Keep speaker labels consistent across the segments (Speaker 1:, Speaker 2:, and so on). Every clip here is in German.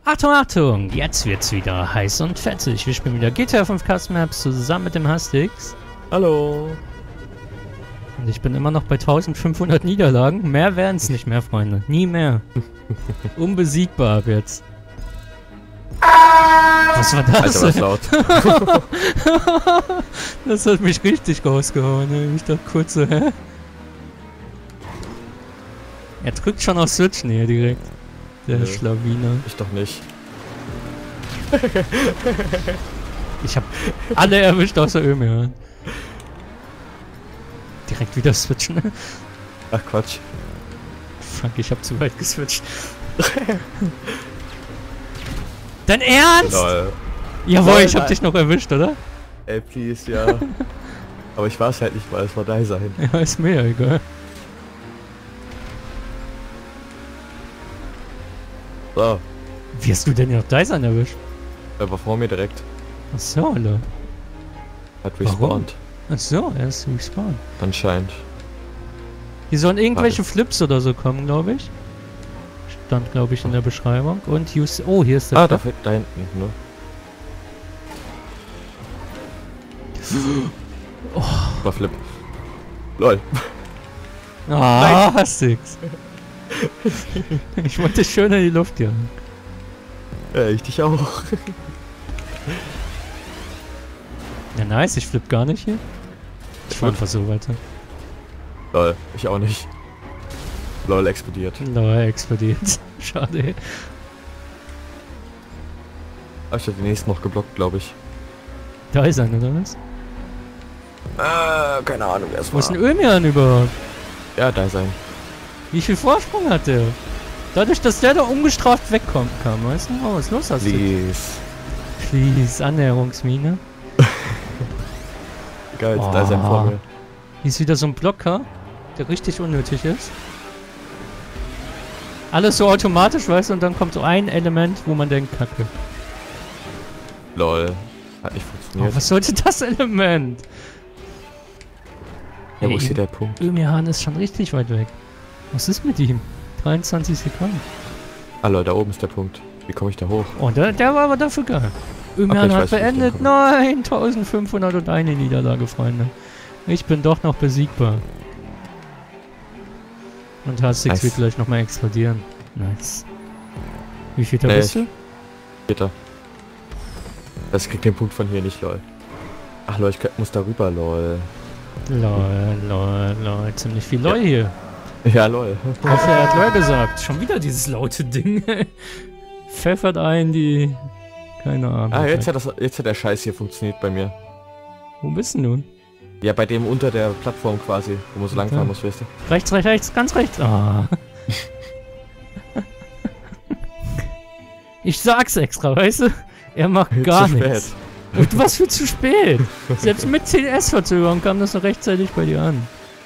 Speaker 1: Achtung, Achtung! Jetzt wird's wieder heiß und fettig. Wir spielen wieder GTA 5 Custom Maps zusammen mit dem Hastix.
Speaker 2: Hallo!
Speaker 1: Und ich bin immer noch bei 1500 Niederlagen. Mehr werden's nicht mehr, Freunde. Nie mehr. Unbesiegbar ab jetzt. Was war das?
Speaker 2: Alter, was laut.
Speaker 1: Das hat mich richtig rausgehauen, ey. Ich dachte kurz so, hä? Er drückt schon auf Switchen hier direkt. Der
Speaker 2: Nö.
Speaker 1: Schlawiner.
Speaker 2: Ich doch nicht.
Speaker 1: Ich hab alle erwischt außer Ömer. Direkt wieder switchen.
Speaker 2: Ach Quatsch.
Speaker 1: Fuck, ich hab zu weit geswitcht. Dein Ernst?
Speaker 2: Lol.
Speaker 1: Jawohl,
Speaker 2: Nein,
Speaker 1: ich hab
Speaker 2: nein.
Speaker 1: dich noch erwischt, oder?
Speaker 2: Ey, please, ja. Aber ich war es halt nicht mal, es war da sein.
Speaker 1: Ja, ist mir ja egal.
Speaker 2: So,
Speaker 1: Wie hast du denn noch Dyson erwischt?
Speaker 2: er war vor mir direkt.
Speaker 1: Achso, Alter.
Speaker 2: Hat
Speaker 1: Warum?
Speaker 2: respawned.
Speaker 1: Achso, er ist respawned.
Speaker 2: Anscheinend.
Speaker 1: Hier sollen irgendwelche Flips oder so kommen, glaube ich. Stand, glaube ich, in der Beschreibung. Und use. Oh, hier ist der.
Speaker 2: Ah, da hinten, ne?
Speaker 1: Oh.
Speaker 2: War Flip. Lol.
Speaker 1: Ah, Hastix. Ich wollte schön in die Luft jagen.
Speaker 2: Ja, ich dich auch.
Speaker 1: Ja, nice, ich flipp gar nicht hier. Ich fahr einfach so weiter.
Speaker 2: Lol, ich auch nicht. Lol, explodiert.
Speaker 1: Lol, explodiert. Schade.
Speaker 2: Aber ich hab den nächsten noch geblockt, glaube ich.
Speaker 1: Da ist einer, oder was?
Speaker 2: Keine Ahnung, wer es
Speaker 1: Wo ist denn Ömian überhaupt?
Speaker 2: Ja, da sein.
Speaker 1: Wie viel Vorsprung hat der? Dadurch, dass der da ungestraft wegkommen kann, weißt du? Oh, was ist los hast du?
Speaker 2: Please.
Speaker 1: Please, Annäherungsmine.
Speaker 2: Geil, da sein vor mir.
Speaker 1: Hier ist wieder so ein Blocker, der richtig unnötig ist. Alles so automatisch, weißt du, und dann kommt so ein Element, wo man denkt, kacke.
Speaker 2: Lol. Hat nicht
Speaker 1: Oh,
Speaker 2: funktioniert.
Speaker 1: was sollte das Element?
Speaker 2: Ja, wo
Speaker 1: Ey,
Speaker 2: ist hier der Punkt?
Speaker 1: Ömian ist schon richtig weit weg. Was ist mit ihm? 23 Sekunden.
Speaker 2: Ah, Lol, da oben ist der Punkt. Wie komme ich da hoch?
Speaker 1: Oh, der war aber dafür geil.
Speaker 2: Okay,
Speaker 1: Ömian
Speaker 2: ich
Speaker 1: hat
Speaker 2: weiß, wie ich
Speaker 1: beendet.
Speaker 2: hinkomme.
Speaker 1: Nein, 1501 Niederlage, Freunde. Ich bin doch noch besiegbar. Und Hastix
Speaker 2: Nice.
Speaker 1: wird gleich nochmal explodieren. Nice. Wie viel da
Speaker 2: Nee,
Speaker 1: bist du?
Speaker 2: Bitte. Das kriegt den Punkt von hier nicht, lol. Ach lol, muss da rüber, lol.
Speaker 1: Lol, lol, lol. Ziemlich viel LOL hier.
Speaker 2: Ja, lol.
Speaker 1: Ich hoffe, er hat LOL gesagt. Schon wieder dieses laute Ding. Pfeffert ein die... Keine Ahnung.
Speaker 2: Ah, jetzt hat der Scheiß hier funktioniert bei mir.
Speaker 1: Wo bist denn du?
Speaker 2: Ja, bei dem unter der Plattform quasi, wo man so lang
Speaker 1: Okay.
Speaker 2: fahren muss, weißt du?
Speaker 1: Rechts, rechts, rechts, ganz rechts. Ah. Ich sag's extra, weißt du? Er macht gar
Speaker 2: Zu
Speaker 1: nichts.
Speaker 2: spät.
Speaker 1: Und was für zu spät? Selbst mit CS-Verzögerung kam das noch rechtzeitig bei dir an.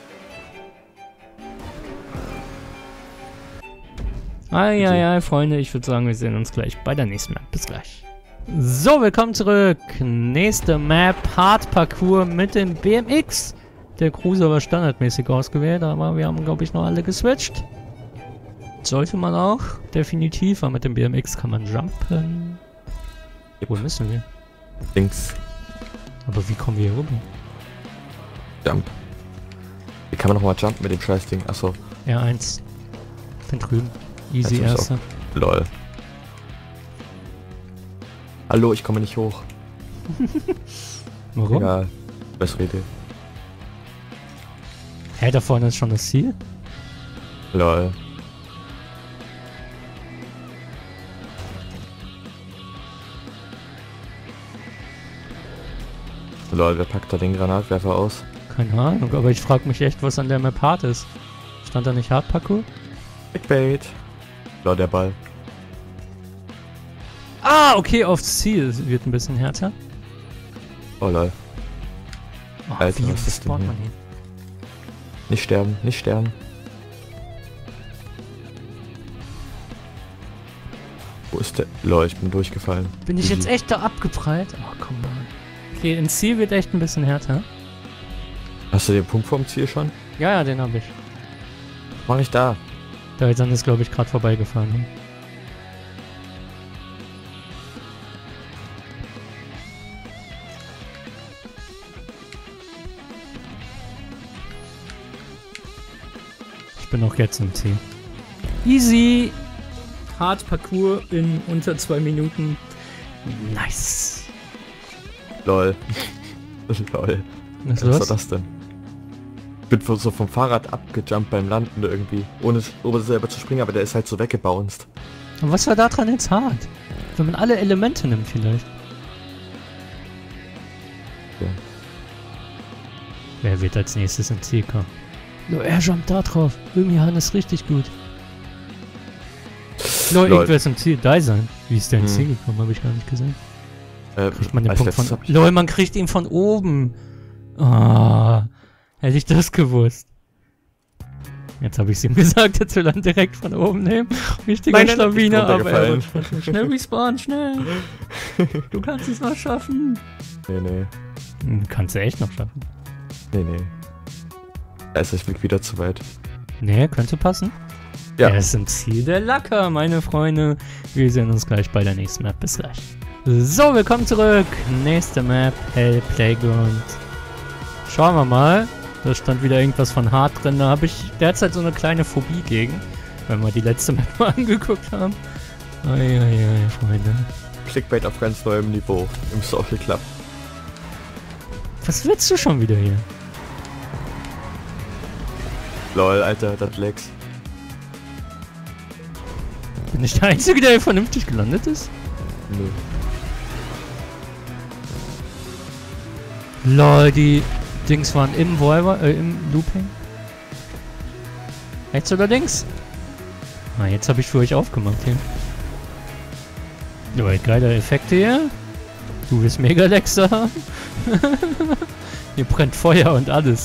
Speaker 1: Eieiei, Freunde, ich würde sagen, wir sehen uns gleich bei der nächsten Map. Bis gleich. So, willkommen zurück. Nächste Map, Hard Parkour mit dem BMX. Der Cruiser war standardmäßig ausgewählt, aber wir haben, glaube ich, noch alle geswitcht. Sollte man auch, definitiv, aber mit dem BMX kann man jumpen. Wo müssen wir?
Speaker 2: Links.
Speaker 1: Aber wie kommen wir hier rüber?
Speaker 2: Jump. Wie kann man nochmal jumpen mit dem Scheißding? Achso.
Speaker 1: R1. Bin drüben. Easy
Speaker 2: Jetzt muss
Speaker 1: erster.
Speaker 2: Lol. Hallo, ich komme nicht hoch.
Speaker 1: Warum?
Speaker 2: Egal. Bessere Idee.
Speaker 1: Hä, da vorne ist schon das Ziel?
Speaker 2: Lol. Lol, wer packt da den Granatwerfer aus?
Speaker 1: Keine Ahnung, aber ich frage mich echt, was an der Map hart ist. Stand da nicht Hard Parkour?
Speaker 2: Clickbait. Lol, der Ball.
Speaker 1: Ah, okay, aufs Ziel. Es wird ein bisschen härter.
Speaker 2: Oh lol.
Speaker 1: Oh,
Speaker 2: Alter,
Speaker 1: wie
Speaker 2: was ist denn
Speaker 1: spawnt
Speaker 2: hier?
Speaker 1: man hier?
Speaker 2: Nicht sterben, nicht sterben. Wo ist der? Lol, ich bin durchgefallen.
Speaker 1: Bin ich
Speaker 2: Easy.
Speaker 1: jetzt echt da abgeprallt? Oh, komm mal. Okay, ins Ziel wird echt ein bisschen härter.
Speaker 2: Hast du den Punkt vom Ziel schon?
Speaker 1: Ja, ja, den habe ich.
Speaker 2: Mach ich da.
Speaker 1: Da ist glaube ich, gerade vorbeigefahren. Ne? bin auch jetzt im Ziel. Easy. Hard Parcours in unter 2 Minuten. Nice.
Speaker 2: Lol. Lol.
Speaker 1: Was
Speaker 2: Was war
Speaker 1: los?
Speaker 2: das denn? Ich bin so vom Fahrrad abgejumpt beim Landen irgendwie. Ohne selber zu springen, aber der ist halt so weggebounced.
Speaker 1: Und was war da dran jetzt hart? Wenn man alle Elemente nimmt vielleicht.
Speaker 2: Ja.
Speaker 1: Wer wird als nächstes ins Ziel kommen? No, er jumpt da drauf. Irgendwie Hannes richtig gut. No,
Speaker 2: Lol.
Speaker 1: irgendwer ist im Ziel. Da sein. Wie ist der ins Ziel gekommen? Habe ich gar nicht gesehen. Kriegt man den
Speaker 2: als
Speaker 1: Punkt
Speaker 2: letztes
Speaker 1: von...
Speaker 2: hab ich-
Speaker 1: Lol, man kriegt ihn von oben. Ah, hätte ich das gewusst. Jetzt habe ich es ihm gesagt, jetzt will er ihn direkt von oben nehmen. Richtiger
Speaker 2: Nein, nein, nein,
Speaker 1: Schlawiner,
Speaker 2: ich bin
Speaker 1: aber er wird
Speaker 2: runtergefallen.
Speaker 1: schnell respawnen, schnell. Du kannst es noch schaffen.
Speaker 2: Nee.
Speaker 1: Kannst du echt noch schaffen.
Speaker 2: Nee. Da ist der Weg wieder zu weit.
Speaker 1: Nee, könnte passen.
Speaker 2: Ja.
Speaker 1: Er ist im Ziel der Lacker, meine Freunde. Wir sehen uns gleich bei der nächsten Map. Bis gleich. So, willkommen zurück. Nächste Map, Hell Playground. Schauen wir mal. Da stand wieder irgendwas von hart drin. Da habe ich derzeit so eine kleine Phobie gegen. Wenn wir die letzte Map mal angeguckt haben. Eieiei, Freunde.
Speaker 2: Clickbait auf ganz neuem Niveau im Social Club.
Speaker 1: Was willst du schon wieder hier?
Speaker 2: Lol, Alter, das Lex.
Speaker 1: Bin ich der Einzige, der hier vernünftig gelandet ist?
Speaker 2: Nö.
Speaker 1: Lol, die Dings waren im im Looping. Rechts oder links? Ah, jetzt habe ich für euch aufgemacht hier. Lol, geile Effekte hier. Du wirst mega Lexa haben. Hier brennt Feuer und alles,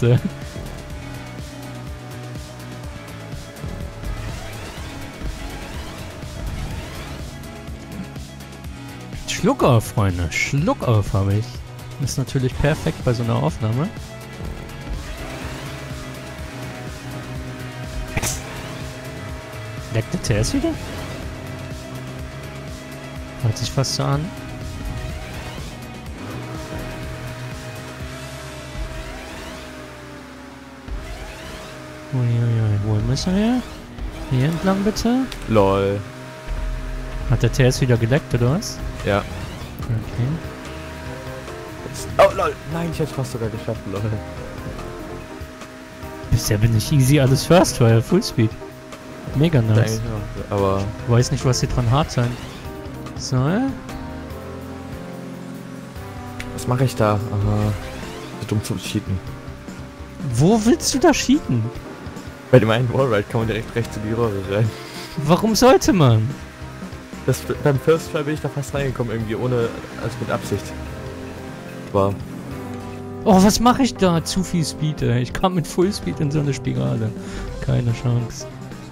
Speaker 1: Schluck auf, Freunde. Schluck auf habe ich. Ist natürlich perfekt bei so einer Aufnahme. Leckt der TS wieder? Hört sich fast so an. Uiuiui, wo müssen wir? Hier entlang bitte.
Speaker 2: Lol.
Speaker 1: Hat der TS wieder geleckt oder was?
Speaker 2: Ja.
Speaker 1: Okay.
Speaker 2: Oh, lol. Nein, ich hätte fast sogar geschafft, lol.
Speaker 1: Bisher bin ich easy alles First Fire, Fullspeed. Mega nice.
Speaker 2: Eigentlich auch, aber
Speaker 1: Weiß nicht, was hier dran hart sein. So,
Speaker 2: was mache ich da? Aha. So dumm zu cheaten.
Speaker 1: wo willst du da cheaten?
Speaker 2: Bei dem einen Wallride kann man direkt rechts in die Röhre rein.
Speaker 1: Warum sollte man?
Speaker 2: Beim First Try bin ich da fast reingekommen irgendwie, ohne, also mit Absicht. War.
Speaker 1: Oh, was mache ich da? Zu viel Speed, ey. Ich kam mit Fullspeed in so eine Spirale. Keine Chance.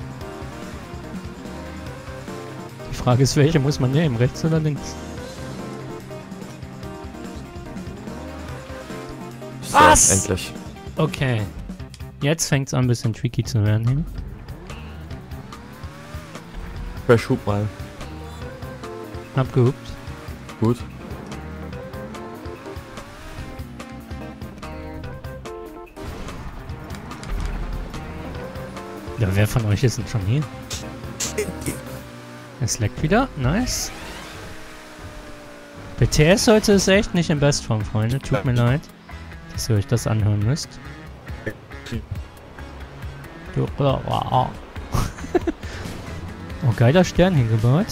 Speaker 1: Die Frage ist, welche muss man nehmen? Rechts oder links?
Speaker 2: So,
Speaker 1: Was?
Speaker 2: endlich.
Speaker 1: Okay. Jetzt fängt es an, ein bisschen tricky zu werden hier.
Speaker 2: Verschub mal.
Speaker 1: Abgehupt.
Speaker 2: Gut.
Speaker 1: Ja, wer von euch ist denn schon hier? Es leckt wieder. Nice. Der TS heute ist echt nicht in Bestform, Freunde. Tut mir leid, dass ihr euch das anhören müsst. Oh, geiler Stern hingebaut.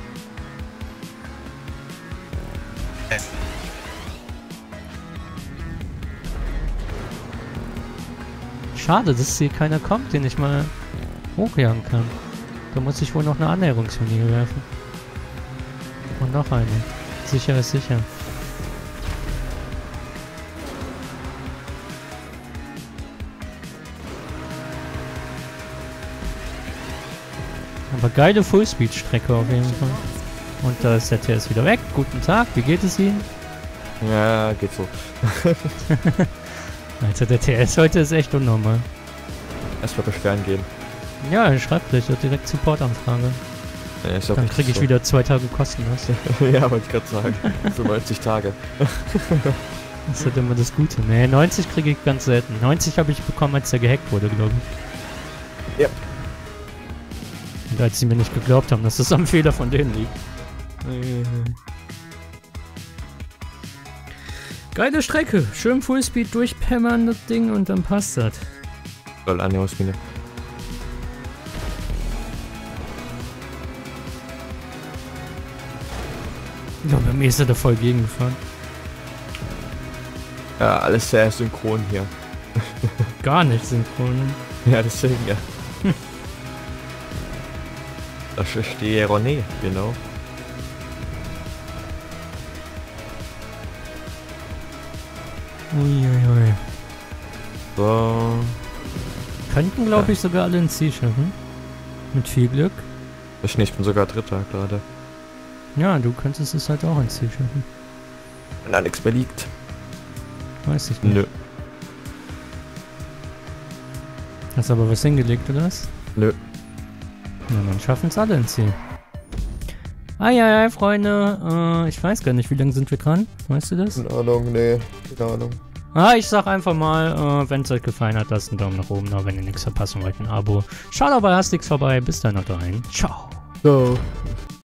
Speaker 1: Schade, dass hier keiner kommt, den ich mal hochjagen kann. Da muss ich wohl noch eine Annäherungslinie werfen. Und noch eine. Sicher ist sicher. Aber geile Fullspeed-Strecke auf jeden Fall. Und da ist der TS wieder weg. Guten Tag, wie geht es Ihnen?
Speaker 2: Ja, geht so.
Speaker 1: Also der TS heute ist echt unnormal.
Speaker 2: Erstmal beschweren gehen.
Speaker 1: Ja, schreibt gleich direkt Support-Anfrage.
Speaker 2: Ja, ich glaub,
Speaker 1: Dann kriege ich
Speaker 2: so.
Speaker 1: wieder 2 Tage kostenlos.
Speaker 2: Ja, wollte ich gerade sagen. So 90 Tage.
Speaker 1: Das ist halt immer das Gute. Nee, 90 kriege ich ganz selten. 90 habe ich bekommen, als der gehackt wurde, glaube ich.
Speaker 2: Ja.
Speaker 1: Und als sie mir nicht geglaubt haben, dass das am Fehler von denen liegt. Geile Strecke. Schön Fullspeed durchpämmern das Ding und dann passt das.
Speaker 2: Soll Annäherungsmine.
Speaker 1: Ja, bei mir ist er da voll gegengefahren.
Speaker 2: Ja, alles sehr synchron hier.
Speaker 1: Gar nicht synchron.
Speaker 2: Ja, deswegen ja. Das verstehe ich auch nicht, genau.
Speaker 1: Uiuiui.
Speaker 2: So.
Speaker 1: Könnten, glaube ich, sogar alle ins Ziel schaffen. Mit viel Glück.
Speaker 2: Ich bin sogar Dritter gerade.
Speaker 1: Ja, du könntest es halt auch ins Ziel schaffen.
Speaker 2: Wenn da nichts mehr liegt.
Speaker 1: Weiß ich nicht.
Speaker 2: Nö.
Speaker 1: Hast aber was hingelegt, oder was?
Speaker 2: Nö.
Speaker 1: Na, dann schaffen es alle ins Ziel. Eieiei, Freunde. Ich weiß gar nicht, wie lange sind wir dran? Weißt du das?
Speaker 2: Keine Ahnung, nee. Keine Ahnung.
Speaker 1: Ich sag einfach mal, wenn es euch gefallen hat, lasst einen Daumen nach oben da, wenn ihr nichts verpassen wollt, ein Abo. Schaut auch bei Hastix vorbei. Bis dann, haut rein. Ciao.
Speaker 2: So.